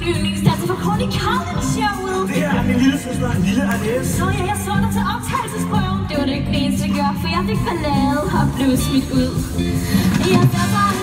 yndlingsdanser for Corny Collins-showet. Det her er min lille søster, lille Alice. Nå ja, jeg så dig til optagelsesprøven. Det var det ikke det eneste, jeg gjorde, for jeg fik ballade og blev smidt ud. Jeg